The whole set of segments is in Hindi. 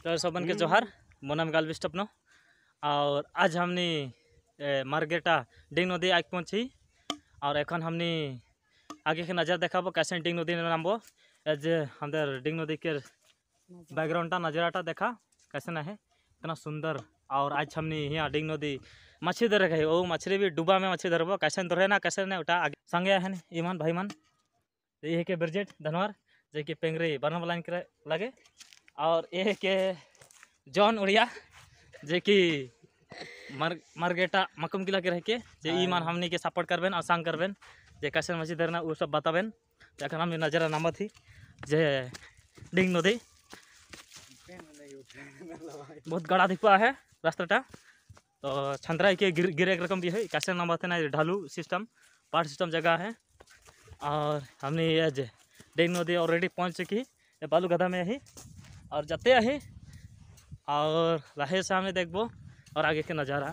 तो सबन के जोहार मोनाम गाल विस्टपनो। और आज हमने मार्गेटा डिंग नदी आग पहुँची और एखन हमने आगे के नज़र देखा कैसे डिंग नदी नामबो एज हमदर डिंग नदी के बैकग्राउंड नज़ारा देखा कैसे ना है इतना सुंदर। और आज हमने यहाँ डिंग नदी मछली धरे गए वो मछली भी डूबा में मछली धरबो कैसे धरे ना कैसे ना उठा आगे संगे है ईमान भाई मन ये के ब्रिजेट धनवार जे कि पेंगरी बरन लाइन के लगे और ये के जॉन उड़िया जे कि मार्गेटा मकुम किला के रह के जे ईमान हमनी के सपोर्ट करबेन और संग करबेन जे कैसे मछली धरना वो सब बताबेन। तो हम नजर नाम थी जे डिंग नदी बहुत गड़ा दिखा है रास्ता तो छंद्रा के गिरे एक रकम भी है कैसे नाम ना ढालू सिस्टम पार्ट सिस्टम जगह है। और हमने ये डिंग नदी ऑलरेडी पहुंच चुकी है बालू गधा में ही और जाते है और रहे से हमें देखबो और आगे के नज़ारा।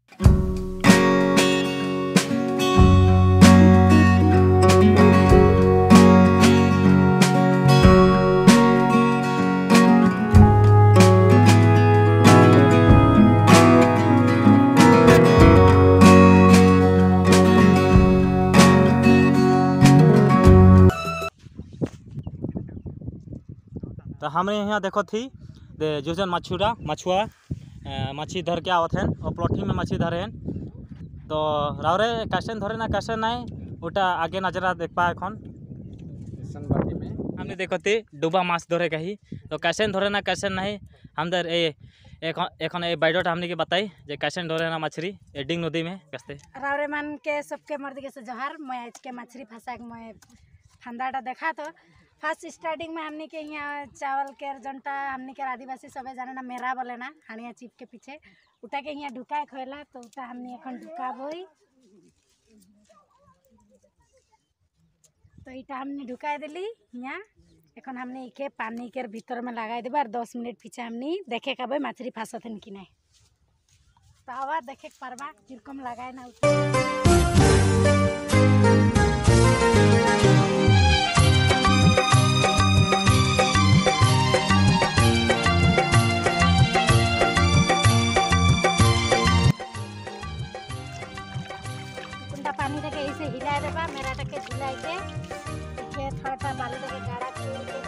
तो हमें यहाँ देखो थी जो जन मछुआ मछली धर के आवत हैं और प्लॉटिंग में मछली धरे हैं तो रावरे कैसे धरे ना कैसे नहीं उटा आगे नजरा देख पाए एन में हमने देखो थी डूबा माछ धरे कही तो कैसे धरे ना कैसे नहीं हम दर एखन बायोडाटा हमने के बताई जे कैसे धरे ना मछली डिंग नदी में कैसे रावरे मन के सबके मर्द के जोहार मैं आज के मछली फंसा के मैं फंदाटा देखा तो फर्स्ट स्टार्टिंग में हमने के यहाँ चावल के जनता हमने के आदिवासी सब जाने ना मेरा बोले ना हानिया चिप के पीछे उठा के यहाँ ढुकाए खोला तो उठा हमने एखन ढुकाबई तो इटा हमने ढुकाए दिली यहाँ एखन हमने इके पानी के भीतर में लगाए देबा और 10 मिनट पीछे हमने देखे कब मछली फंसत कि नहीं तो आवा देखे पारबा किरकम लगाए ना पानी तक ऐसे हिला देबा मेरा तक के झुला के थोड़ा बालू तक गाड़ा छोड़ के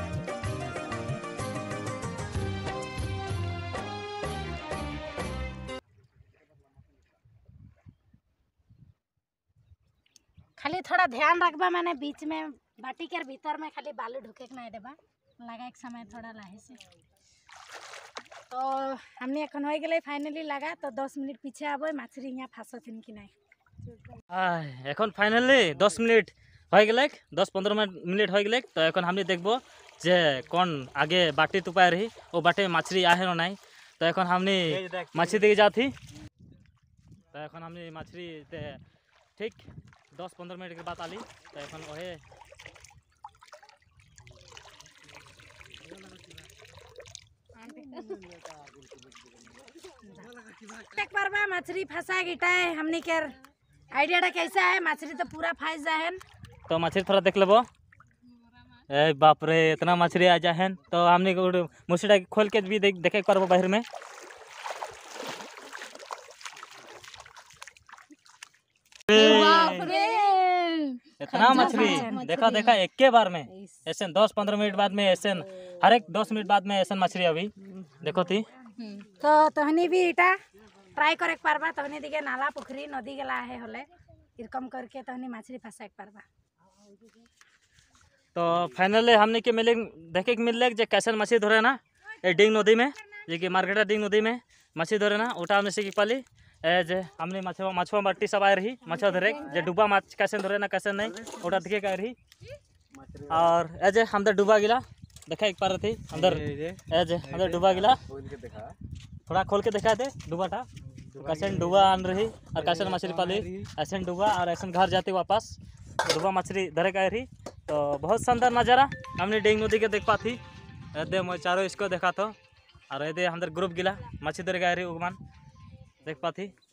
खाली थोड़ा ध्यान रखबा मैंने बीच में बाटी के भीतर में खाली बालू ढुके के नहीं देबा लगा एक समय थोड़ा लाहे से तो हमने एखन हो गए फाइनली लगा तो 10 मिनट पीछे आबो मछली यहाँ फंसथिन कि नहीं एखन फाइनली 10 मिनट हो गए 10-15 मिनट हो गए तो एखन हमने देखबो जे कौन आगे बाटी तुपाए रही वो बाटे में मछली आहे ना नहीं तो एखन हमने मछली दिखे जाती तो एखन हमने मछली ठीक 10-15 मिनट के बाद आली तो एखन वही एक बार में मछली फंसा गिटाए हमने के आइडिया कैसा है मछली तो पूरा फंस जाए तो मछली थोड़ा देख लेबो ए बाप रे इतना मछली आ जाए तो हमने मुसड़ा खोल के भी देखे करबो बाहर में इतना मछली देखा एक के बार में ऐसे 10-15 मिनट बाद में ऐसे हर एक 10 मिनट बाद में ऐसे मछली अभी देखो थी तो तहनी भी इटा ट्राई करे पारबा तहनी दिखे नाला पोखरी नदी गला है होले इरकम करके तहनी मछली फंसा के पारबा। तो फाइनली हमने के मिले देखे के मिल जे कैसे मछली धरे ना ये डिंग नदी में जे कि मार्गेटा डिंग नदी में मछली धरे ना उठा हमने सीख पाली जे हमने मछुआ मट्टी सब आए रही मछुआ धरे जे डूबा माछ कैसे धरे ना कैसे नहीं उठा दिखे का रही और एजे अंदर डूबा गिला देखा एक बार थी अंदर एजे अंदर डूबा गिला थोड़ा खोल के दिखा दे डूबाटा कैसे डूबा आन रही और कैसे मछली पाली ऐसे डूबा और ऐसे घर जाती वापस डूबा मछली धरे का रही तो बहुत शानदार नज़ारा हमने डिंग नदी के देख पाती मैं चारों इसको देखा तो और ये अंदर ग्रुप गिला मछली धरे का रही उगमान देख पाती।